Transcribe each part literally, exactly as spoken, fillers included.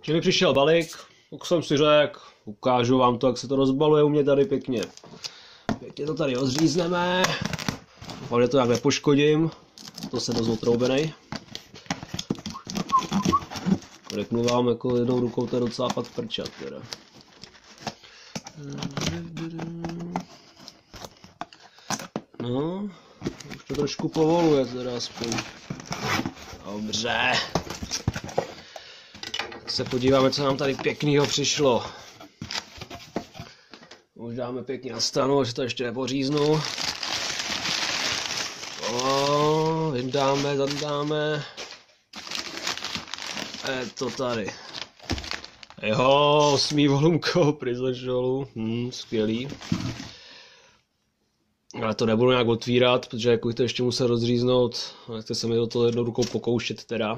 Že mi přišel balík, tak jsem si řekl, ukážu vám to, jak se to rozbaluje u mě tady pěkně. Pěkně to tady rozřízneme. Hlavně to jak nepoškodím, to se dost otroubenej. Řeknu vám, jako jednou rukou to je docela fakt prčat teda. No, už to trošku povoluje teda aspoň. Dobře. Tak se podíváme, co nám tady pěknýho přišlo. Už dáme pěkně na stranu, že to ještě nepoříznu. O, vydáme, zadáme. Je to tady. Jo, osmý volumko Prison hm, skvělý. Ale to nebudu nějak otvírat, protože jako to ještě musel rozříznout. Nechce se mi do toho jednou rukou pokoušet teda.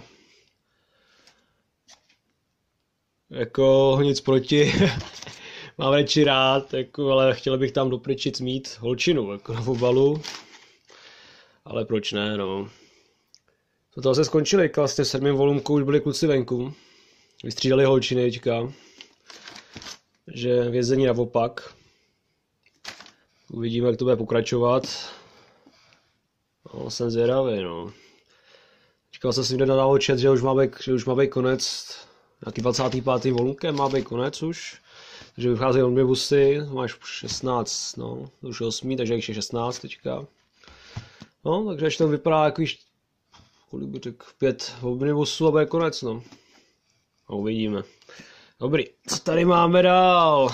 Jako nic proti. Mám radši rád, jako, ale chtěl bych tam doprčit mít holčinu jako na obalu. Ale proč ne, no. To toho se skončili, vlastně v sedmém volumku už byli kluci venku. Vystřídali holčiny teďka. Že vězení naopak. Uvidíme, jak to bude pokračovat. No, jsem zvědavý, no. Čekal jsem si někde nadal chat, že už má být, že už má být konec. Nějaký dvacátým pátým volumkem má být konec už. Takže vycházejí omnibusy, máš šestnáct, no, to už je osmý, takže ještě šestnáct teďka. No, takže až to vypadá jako již, kolik by řekl, pět omnibusů a bude konec, no. A uvidíme. Dobrý, co tady máme dál?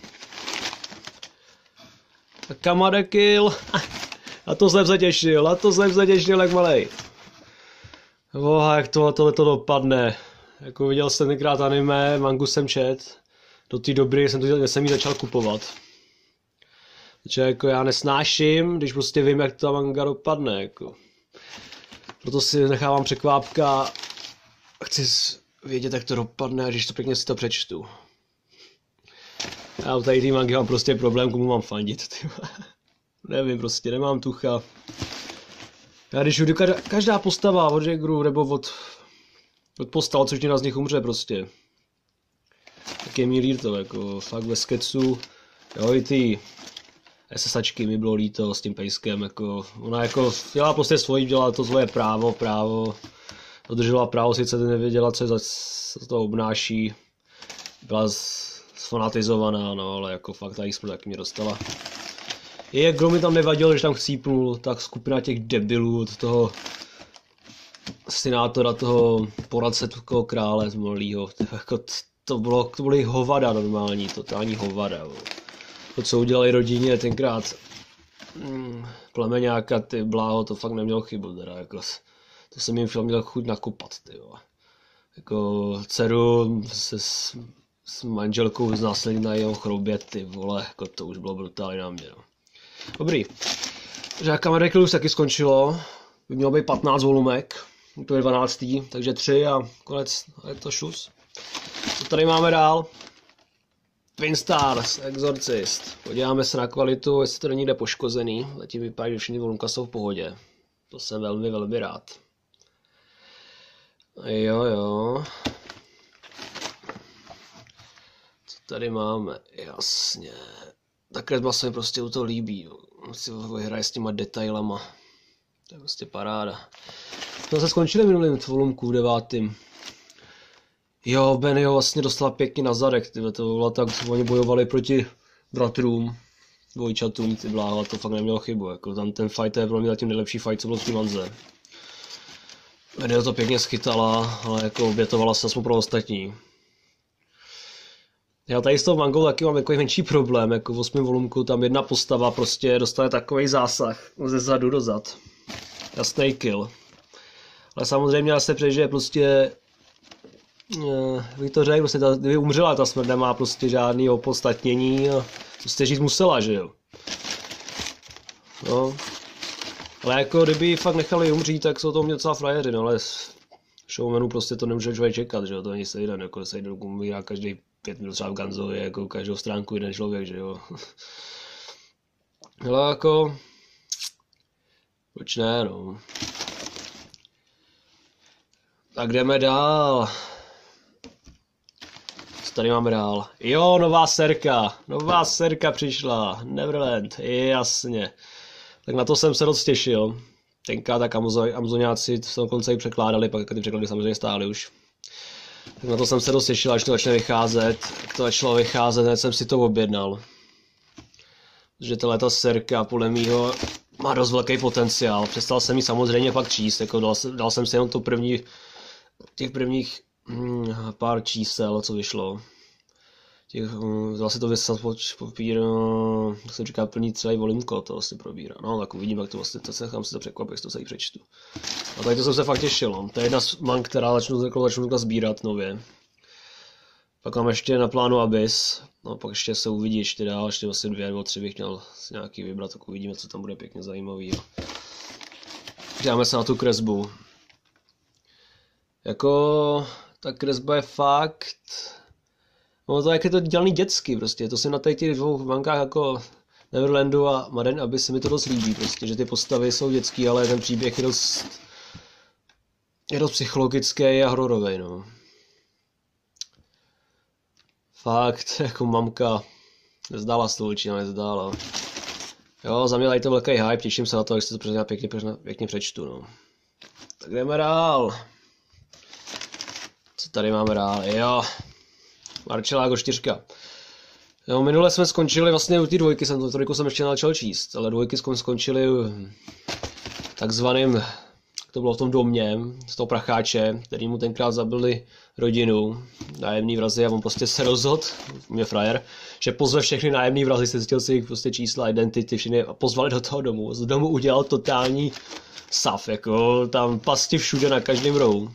Kamada Kill. A to jsem se těšil, a to jsem se těšil jak malej. Boha, jak to, tohle to dopadne. Jako viděl jsem tenkrát anime, mangu jsem čet. Do té doby jsem, to, jsem ji začal kupovat. Takže jako já nesnáším, když prostě vím, jak ta manga dopadne. Jako. Proto si nechávám překvápka. Chci vědět, jak to dopadne, a když to pěkně si to přečtu. Já u tady té mangy mám prostě problém, komu mám fandit. Tyba. Nevím, prostě nemám tucha. Já když jdu, každá, každá postava od Jaggeru nebo od, od postal, což mě z nich umře prostě. Tak je mi líto, jako fakt ve sketchu, jo, i ty SSačky mi bylo líto s tím pejskem, jako, ona jako dělá prostě svojí, dělá to svoje právo, právo, dodržela právo, sice nevěděla, co, za, co to obnáší, byla sfanatizovaná, no, ale jako fakt ta jízdu taky mě dostala. I jak kdo mi tam nevadil, že tam chcípnul, tak skupina těch debilů od toho senátora, toho poradce toho krále zmolýho, jako to bylo, to byly hovada normální, totální hovada. To, co udělali rodině tenkrát, hmm, Plemeňáka, ty bláho, to fakt neměl chybu, teda, jako, to jsem jim měl chuť nakopat, ty jo. Jako dceru se s, s manželkou znásilnit na jeho chrobě, ty vole, jako to už bylo brutální na mě, no. Dobrý, takže Kamada Kill už taky skončilo, by mělo být patnáct volumek, to je dvanáctý, takže tři a konec, a je to šus. Co tady máme dál? Twin Stars, Exorcist. Podíváme se na kvalitu, jestli to není někde poškozený. Zatím vypadá, že všechny volumka jsou v pohodě. To jsem velmi, velmi rád. Jo, jo. Co tady máme? Jasně. Takhle se mi prostě u toho líbí. Si hraje s těma detailama. To je prostě paráda. To se skončili minulým volumku v devátým. Jo, Benny ho vlastně dostala pěkně na zadek, tyhle, to bylo tak, oni bojovali proti bratrům, dvojčatům, ty bláho, to fakt nemělo chybu, jako tam ten fight je pro mě zatím nejlepší fight, co byl v té manze. Benny ho to pěkně schytala, ale jako obětovala se aspoň pro ostatní. Já tady s tou mangou taky mám jako menší problém, jako v osmém volumku tam jedna postava prostě dostane takový zásah ze zadu do zad. Jasný kill. Ale samozřejmě já se přežije prostě bych to řekl, prostě ta, kdyby umřela ta smrt, nemá prostě žádný opodstatnění a prostě říct musela, že jo. No. Ale jako kdyby fakt nechali umřít, tak jsou to mě docela frajeři, no ale z showmanů prostě to nemůže člověk čekat, že jo, to není sejden, jako sejden umírá každý pět minut třeba v Ganzovi, jako každou stránku jeden člověk, že jo. Ale jako, proč ne, no. Tak jdeme dál. tady máme dál? Jo, nová serka. Nová serka přišla. Neverland, jasně. Tak na to jsem se dost těšil. Tenkrát tak Amazoniáci to dokonce i překládali, pak ty překlady samozřejmě stály už. Tak na to jsem se dost těšil, až to začne vycházet. Jak to začalo vycházet, hned jsem si to objednal. Protože tato serka podle mýho má dost velký potenciál. Přestal jsem ji samozřejmě pak číst, jako dal, dal jsem si jenom to první, těch prvních hmm, pár čísel, co vyšlo. Těch, vlastně to vysat papír, jak se říká, plný celý volumko, to vlastně probírá. No, tak uvidím, jak to vlastně, to se nechám si to překvapit, jak to se jí přečtu. A tady to jsem se fakt těšil, no. To je jedna z mang, která začnu, začnu sbírat nově. Pak mám ještě na plánu Abyss, no pak ještě se uvidí ještě dál, ještě vlastně dvě nebo tři bych měl si nějaký vybrat, tak uvidíme, co tam bude pěkně zajímavý. Dáme se na tu kresbu. Jako, ta kresba je fakt... No to jak je to dělaný dětsky prostě, to se na těch dvou bankách jako Neverlandu a Maren Abyss se mi to dost líbí prostě, že ty postavy jsou dětský, ale ten příběh je dost, je dost psychologický a hororový, no. Fakt, jako mamka, nezdála stoličina, nezdála. Jo, za mě tady to velký hype, těším se na to, až se to přesně pěkně, pěkně přečtu, no. Tak jdeme dál. Co tady máme dál, jo. Marčelágo čtyřka. Jo, minule jsme skončili vlastně u té dvojky, jsem to trojku jsem ještě začal číst, ale dvojky jsme skončili takzvaným, to bylo v tom domě, z toho pracháče, který mu tenkrát zabili rodinu, nájemný vrazy a on prostě se rozhodl, mě frajer, že pozve všechny nájemný vrazy, se zjistil si jich prostě čísla, identity, všechny a pozvali do toho domu. Z domu udělal totální sav, jako tam pasti všude na každém rohu.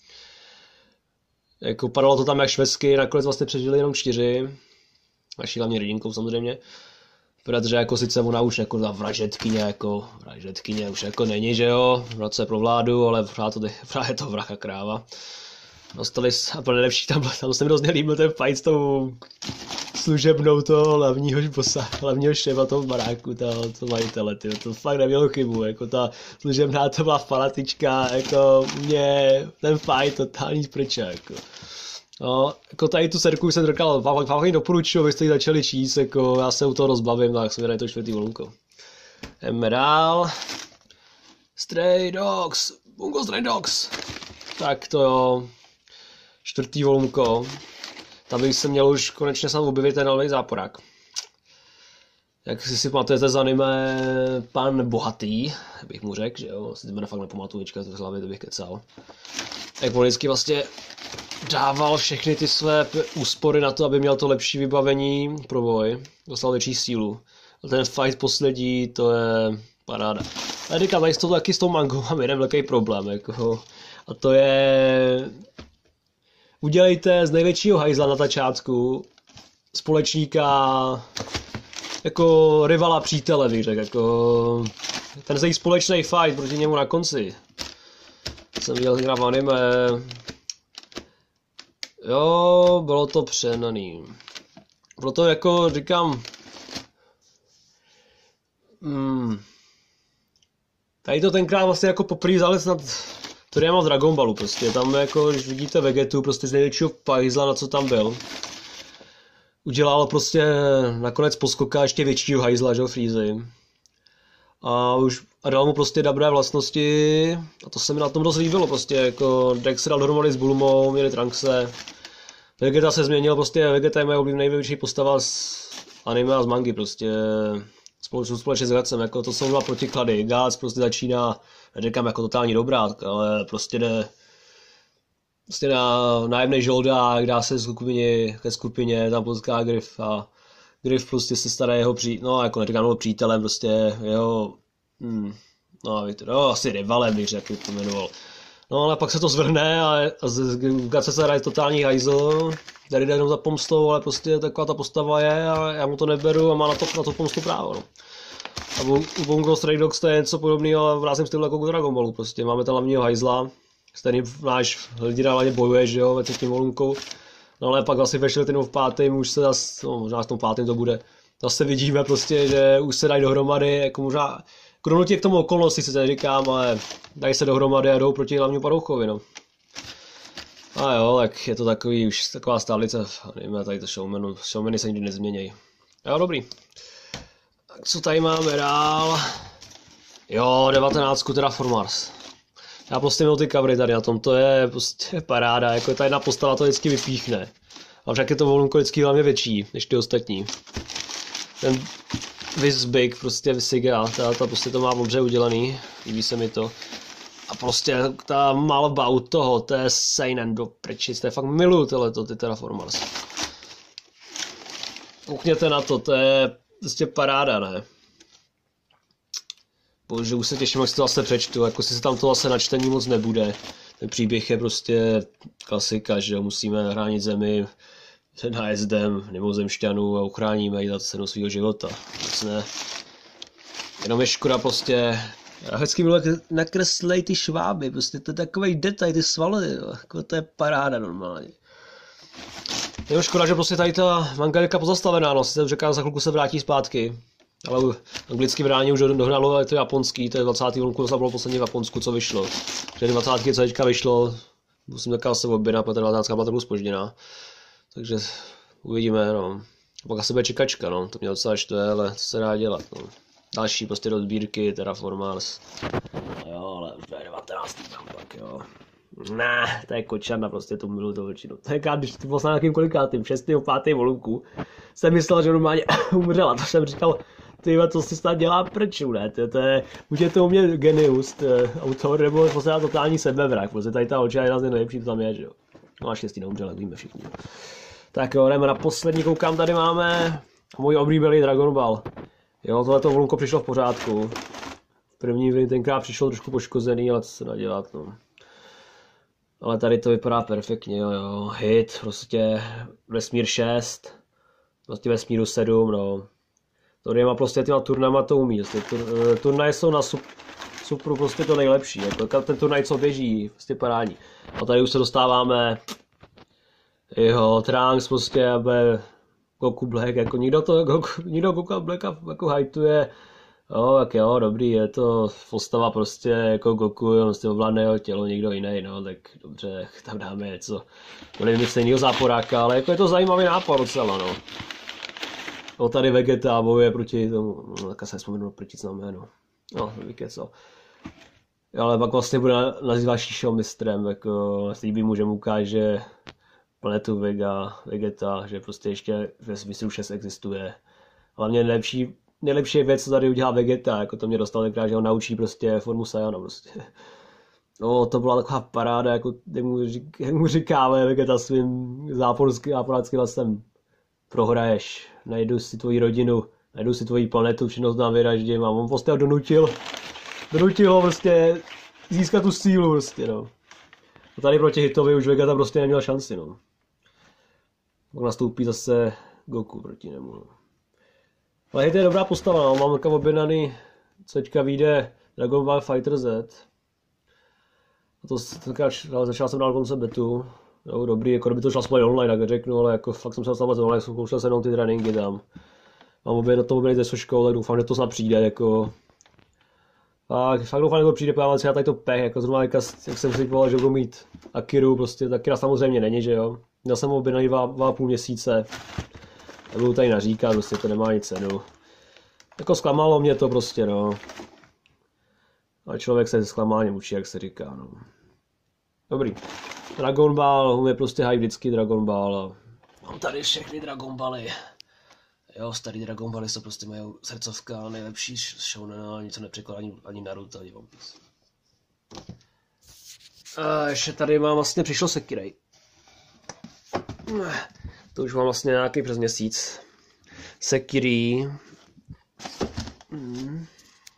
Jako padalo to tam jak švesky, nakonec vlastně přežili jenom čtyři. Naší hlavně rodinkou samozřejmě. Protože jako sice ona už jako ta vražetkyně, jako vražetkyně už jako není, že jo, vrace pro vládu, ale pořád to, je to vraha kráva. Dostali a pro nejlepší tam, tam se mi hrozně líbil ten fight s tou služebnou toho hlavního bossa, hlavního šéfa toho baráku, toho, toho majitele, tyjo, to fakt nemělo chybu, jako ta služebná to byla fanatička, jako mě ten fight totální sprča, jako. No, jako tady tu serku jsem říkal, fakt vám doporučuji, abyste ji začali číst, jako já se u toho rozbavím, tak se vydají to čtvrtý volumko. Jdeme dál. Stray Dogs, Bungo Stray Dogs. Tak to jo, čtvrtý volumko. Tam bych se měl už konečně snad objevit ten nový záporák. Jak si si pamatujete z anime Pan Bohatý, bych mu řekl, že jo, si jména fakt nepamatuju, teďka to v hlavě, to bych kecal. Jak on vždycky vlastně dával všechny ty své úspory na to, aby měl to lepší vybavení pro boj, dostal větší sílu. A ten fight poslední, to je paráda. A říkám, tady s tou, taky s tou mangou mám jeden velký problém, jako, a to je... Udělejte z největšího hajzla na začátku společníka, jako rivala přítele, bych řekl, jako ten jejich společný fight proti němu na konci. Jsem viděl hra v anime. Jo, bylo to přenaný. Proto jako říkám, hmm, tady to tenkrát vlastně jako poprvé zález nad to já mám v Dragon Ballu prostě, tam jako, když vidíte Vegetu, prostě z největšího pajzla, na co tam byl. Udělal prostě nakonec poskoka ještě většího hajzla, že jo, Freezy. A už a dal mu prostě dobré vlastnosti a to se mi na tom dost líbilo prostě, jako Dex se dal dohromady s Bulmou, měli Trunkse. Vegeta se změnil, prostě Vegeta je moje oblíbená největší postava z anime a z mangy prostě. Společně, společně s Gacem, jako to jsou dva protiklady. Gac prostě začíná, neříkám jako totální dobrák, ale prostě jde prostě na nájemný žoldák, dá se skupině, ke skupině, tam potká Griff a Griff prostě se stará jeho pří, no jako neříkám jeho přítelem, prostě jeho, hmm, no víte, no asi rivalem bych řekl, to jmenoval. No ale pak se to zvrhne a, a z Gace se hraje totální hajzl, tady jde jenom za pomstou, ale prostě taková ta postava je a já mu to neberu a má na to, na to pomstu právo, no. A u Bungo Stray Dogs to je něco podobného, ale v rázem stylu jako u Dragon Ballu, prostě máme tam hlavního hajzla, s kterým náš hrdina hlavně bojuje, že jo, ve třetím volumku. No ale pak asi vešel ten v pátém, už se zase, no možná v tom pátém to bude, zase vidíme prostě, že už se dají dohromady, jako možná, kronutě k tomu okolnosti si to neříkám, ale dají se dohromady a jdou proti hlavnímu padouchovi, no. A jo, tak je to takový, už taková stálice v anime, tady to showmanu, showmany se nikdy nezměnějí. Jo, dobrý. Tak co tady máme dál? Jo, devatenáctku teda For Mars. Já prostě měl ty covery tady na tom, to je prostě paráda, jako ta jedna postava to vždycky vypíchne. A však je to volunko vždycky hlavně větší, než ty ostatní. Ten This Big, prostě Visiga, ta, ta prostě to má dobře udělaný, líbí se mi to. A prostě ta malba u toho, to je seinen do prčic, to je fakt miluju tohleto, ty teda For Mars. Koukněte na to, to je prostě paráda, ne? Bože, už se těším, jak si to zase přečtu, jako si se tam to zase na čtení moc nebude. Ten příběh je prostě klasika, že jo, musíme hránit zemi nájezdem mimozemšťanů a uchráníme ji za cenu svého života. Nic ne. Jenom je škoda prostě, já vždycky byl nakreslej ty šváby, prostě to je takovej detail, ty svaly, jo, jako to je paráda normálně. Je škoda, že prostě tady ta manga je pozastavená, no, sice říká, za chvilku se vrátí zpátky. Ale anglicky vydání už dohnalo, ale to je japonský, to je dvacátý vlnku, to bylo poslední v Japonsku, co vyšlo. Že dvacátky co teďka vyšlo, musím takhle se objednat, protože dvacátka byla trochu zpožděná. Takže uvidíme, no. Pak asi bude čekačka, no, to mě docela štve, ale co se dá dělat, no. Další prostě do sbírky, teda For Mars. Jo, ale už to je devatenáctý tam pak, jo. Ne, to je kočarna, prostě to miluji to většinu. To je když ty poslal nějakým kolikátým, šestým, pátým volumku, jsem myslel, že normálně umřela, to jsem říkal, ty co si snad dělá prču, ne, to, to je, buď je to u mě genius, autor, nebo prostě totální sebevrak, prostě tady ta oča je jedna z nejlepší, to tam je, že jo. No a štěstí neumřela, víme všichni. Tak jo, jdeme na poslední, koukám, tady máme můj oblíbený Dragon Ball. Jo, tohleto volumko přišlo v pořádku. První tenkrát přišlo trošku poškozený, ale co se dá dělat, no. Ale tady to vypadá perfektně, jo, jo. Hit, prostě vesmír šest, prostě vesmíru sedm, no. To dvěma prostě těma turnama to umí, prostě tur, turnaje jsou na sup, supru prostě to nejlepší, jako ten turnaj, co běží, prostě parádní. A tady už se dostáváme, jo, Trunks prostě, aby Goku Black, jako nikdo to, Goku, nikdo Goku Blacka jako hajtuje. Jo, tak jo, dobrý, je to postava prostě jako Goku, on prostě ovládne jeho tělo, někdo jiný, no, tak dobře, tam dáme něco, no nevím, jestli jinýho záporáka, ale jako je to zajímavý nápad docela, no. No tady Vegeta bojuje proti tomu, no, tak se nespomenu proti co jméno, no, víte co. Ale pak vlastně bude nazývat Šíšo mistrem, jako slíbí mu, že mu ukáže planetu Vega, Vegeta, že prostě ještě ve smyslu šest existuje. Hlavně nejlepší Nejlepší věc, co tady udělá Vegeta, jako to mě dostal tenkrát, že ho naučí prostě formu Saiyana prostě. No, to byla taková paráda, jako jak mu, řík, jak mu říkáme Vegeta svým záporským záporáckým hlasem. Prohraješ, najdu si tvoji rodinu, najdu si tvoji planetu, všechno znám, vyraždím a on prostě ho donutil, donutil ho prostě získat tu sílu prostě, no. A tady proti Hitovi už Vegeta prostě neměl šanci, no. Pak nastoupí zase Goku proti němu, no. Ale Hit je dobrá postava, no. Mám takové objednaný, co teďka vyjde Dragon Ball Fighter Z. A to tenkrát začal jsem dál konce betu. Jo, dobrý, jako kdyby to šlo aspoň online, tak řeknu, ale jako fakt jsem se dostal online, zkoušel jsem jenom ty tréninky tam. Mám objednat to objednaný ze škol, tak doufám, že to snad přijde, jako. A fakt doufám, že to přijde, protože já tady to pech, jako zrovna jak jsem si povedal, že budu mít Akiru, prostě, Akira samozřejmě není, že jo. Měl jsem objednaný dva, dva půl měsíce. Nebudu tady naříkat, prostě to nemá nic cenu. Jako zklamalo mě to prostě, no. A člověk se zklamáním učí, jak se říká, no. Dobrý. Dragon Ball, je prostě haj vždycky Dragon Ball. A mám tady všechny Dragon Bally. Jo, starý Dragon Bally jsou prostě moje srdcovka, nejlepší shonen, nic nepřeklad ani, ani Naruto, ani One Piece. A ještě tady mám vlastně přišlo Sekirai. To už mám vlastně nějaký přes měsíc. Sekiri. Hmm.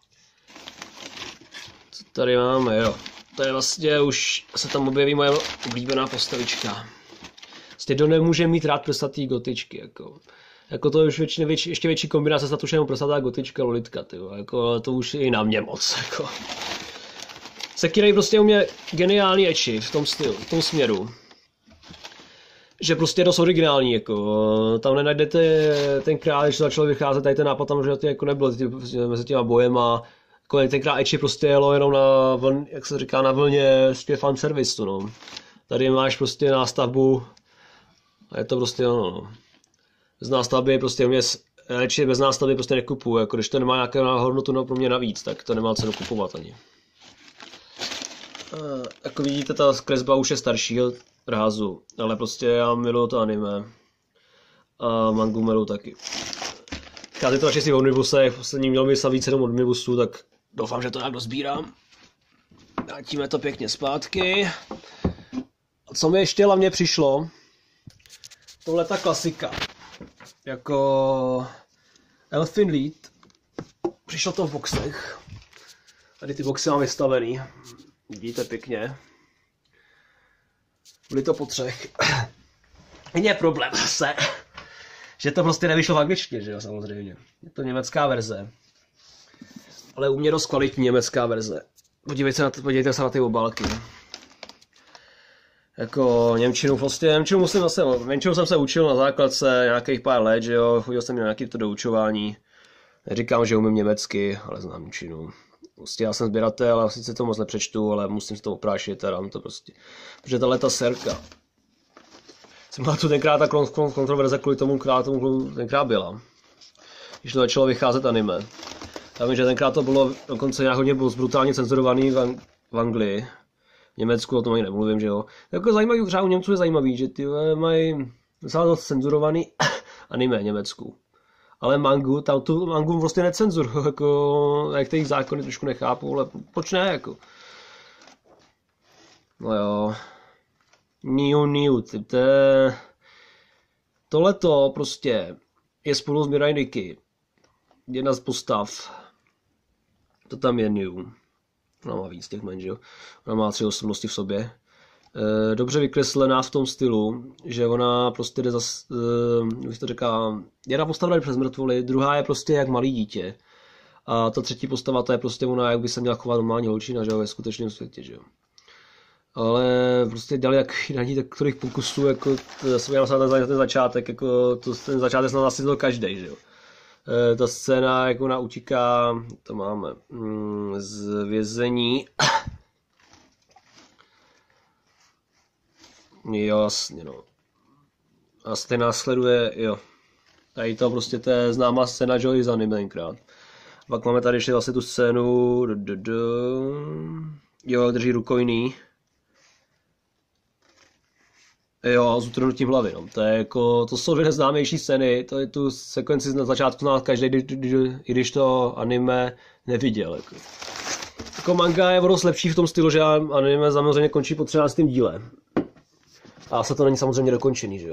Co tady máme, jo. To je vlastně už, se tam objeví moje oblíbená postavička. Vlastně kdo nemůže mít rád prsatý gotičky, jako. Jako to už většině, větši, ještě větší kombinace, snad už jenom prsatá gotička, lolitka, tyjo. Jako to už je i na mě moc, jako. Sekiri prostě u mě geniální eči v tom stylu, v tom směru. Že prostě je dost originální, jako, tam nenajdete tenkrát, když začal vycházet, tady ten nápad tam, že to jako nebyl ty, mezi těma bojema, jako tenkrát eči prostě jelo jenom na vln, jak se říká, na vlně z fanservice, no. tady máš prostě nástavbu a je to prostě ono, no. Z nástavby prostě mě radši bez nástavby prostě nekupuju, jako když to nemá nějakou hodnotu no, pro mě navíc, tak to nemá cenu kupovat ani. Uh, jako vidíte, ta kresba už je staršího rázu, ale prostě já miluju to anime. A mangu miluju taky. Já teď to radši si v omnibusech, poslední měl mi sa víc jenom omnibusů, tak doufám, že to nějak dozbírám. Vrátíme to pěkně zpátky. A co mi ještě hlavně přišlo, tohle ta klasika. Jako Elfen Lied. Přišlo to v boxech. Tady ty boxy mám vystavený. Vidíte pěkně. Byly to po třech. Je problém se, že to prostě nevyšlo v angličtině, že jo, samozřejmě. Je to německá verze. Ale u mě dost kvalitní německá verze. Podívejte se na, podívejte se na ty obálky. Jako němčinu, prostě němčinu musím zase, němčinu jsem se učil na základce nějakých pár let, že jo, chodil jsem na nějaký to doučování. Neříkám, že umím německy, ale znám němčinu. Prostě já jsem sběratel a sice to moc nepřečtu, ale musím si to oprášit a dám to prostě. Protože tahle ta serka. Jsem má tu tenkrát ta kontroverze kvůli tomu, která tomu tenkrát byla. Když to začalo vycházet anime. Já vím, že tenkrát to bylo dokonce nějak hodně brutálně cenzurovaný v, Ang- v Anglii. V Německu o tom ani nemluvím, že jo. Jako zajímavý, třeba u Němců je zajímavý, že ty mají docela dost cenzurovaný anime v Německu. Ale mangu, tam tu mangu prostě necenzurují, jako, jak těch zákony trošku nechápu, ale proč ne, jako. No jo. Niu, niu, to je... Tohleto prostě je spolu s Mirai Nikki. Jedna z postav. To tam je Niu. Ona má víc těch men, že jo. Ona má tři osobnosti v sobě. E, dobře vykreslená v tom stylu, že ona prostě jde zas, e, bych to říká, jedna postava jde přes mrtvoly, druhá je prostě jak malý dítě. A ta třetí postava, to je prostě ona, jak by se měla chovat normální holčina, že jo, ve skutečném světě, že jo. Ale prostě dali jak na ní takových pokusů, jako jsem měl na ten začátek, jako to, ten začátek snad asi to každý, že jo. E, ta scéna, jak ona utíká, to máme, mm, z vězení. Jo, jasně, no. A stejně následuje, jo. Tady to prostě to je známá scéna Joy z anime tenkrát. Pak máme tady ještě vlastně tu scénu, du, du, du. Jo, drží rukojný. Jo, s utrhnutím hlavy, no. To je jako, to jsou dvě neznámější scény, to je tu sekvenci na začátku zná každý, i když to anime neviděl, jako. Jako manga je dost lepší v tom stylu, že anime samozřejmě končí po třináctém díle. A se to není samozřejmě dokončený, že jo.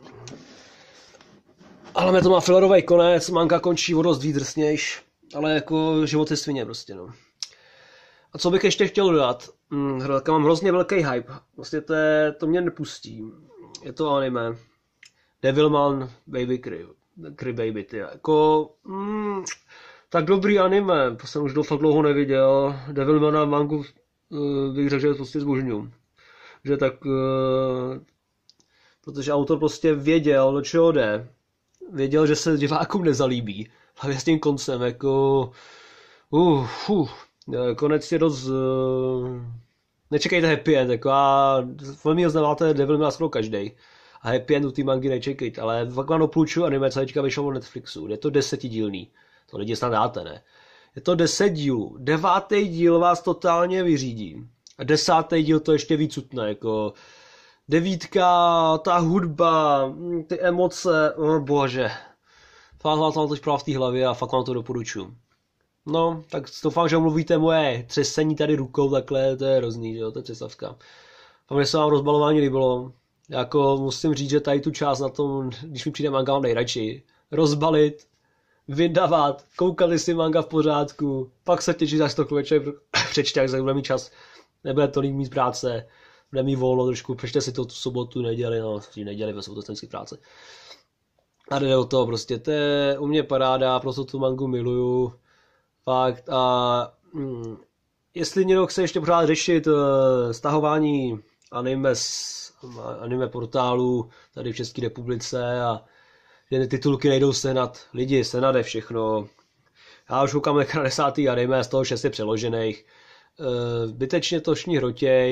Ale mě to má fillerový konec, manga končí o dost výdrsnějš, ale jako život je svině prostě, no. A co bych ještě chtěl dodat, hm, mám hrozně velký hype, vlastně to, je, to mě nepustí, je to anime, Devilman Baby Cry, Cry Baby, ty, jako, hm, tak dobrý anime, to jsem už do fakt dlouho neviděl, Devilmana mangu bych řekl, že prostě zbožňuji. Že tak, uh, protože autor prostě věděl, do čeho jde, věděl, že se divákům nezalíbí, hlavně s tím koncem, jako, uh, uh, konec je dost, uh, nečekejte happy end, jako a velmi ho znáváte, Devil má skoro každej, a happy end u té mangy nečekejte, ale fakt vám doporučuji anime, co teďka vyšlo na Netflixu, je to desetidílný, to lidi snad dáte, ne, je to deset dílů, devátý díl vás totálně vyřídí. A desátý díl to ještě víc utne, jako devítka, ta hudba, ty emoce, oh bože. Fakt vám to teď v té hlavě a fakt vám to doporučuji. No, tak doufám, že mluvíte moje třesení tady rukou takhle, to je hrozný, že jo, to je třesavka. A mně se vám rozbalování líbilo. Jako musím říct, že tady tu část na tom, když mi přijde manga, mám nejradši. Rozbalit, vydavat, koukat si manga v pořádku, pak se těšit, až to večer přečte, jak bude mít čas. Nebude tolik mít práce, bude mít volno trošku, přečte si to tu sobotu, neděli, no, neděli, ve sobotu stejně práce. A jde o to, prostě, to je u mě paráda, proto tu mangu miluju, fakt, a hm, jestli někdo chce ještě pořád řešit uh, stahování anime z anime portálu tady v České republice a že titulky nejdou sehnat, lidi, senade všechno. Já už koukám na desátý anime, z toho šest je přeložených. Zbytečně to šní hrotěj,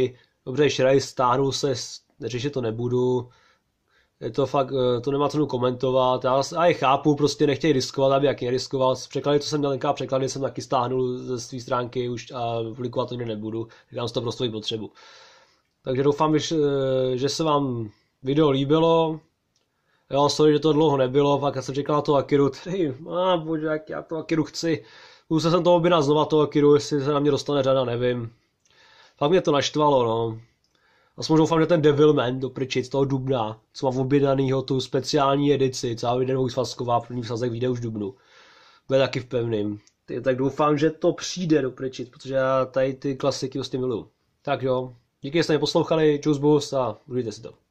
Dobře, Shirei stáhnul se, neřešit to nebudu. Je to fakt, to nemá cenu komentovat. Já, já je chápu, prostě nechtějí riskovat, aby jak neriskoval. Překlady, to jsem měl tenkrát překlady, jsem taky stáhnul ze své stránky už a publikovat to nebudu. Říkám si to pro svoji potřebu. Takže doufám, že, že se vám video líbilo. Jo, sorry, že to dlouho nebylo, fakt já jsem čekal na to Akiru, tady, a bože, jak já to Akiru chci. Musel jsem to objednat znova toho Akiru, jestli se na mě dostane řada, nevím. Fakt mě to naštvalo, no. Aspoň doufám, že ten Devilman do pryčic toho dubna, co mám objednanýho tu speciální edici, celá den svazková, první vsazek vyjde už v dubnu. Bude taky v pevným. Tak doufám, že to přijde do pryčic, protože já tady ty klasiky prostě miluju. Tak jo, díky, že jste mě poslouchali, čus bus a užijte si to.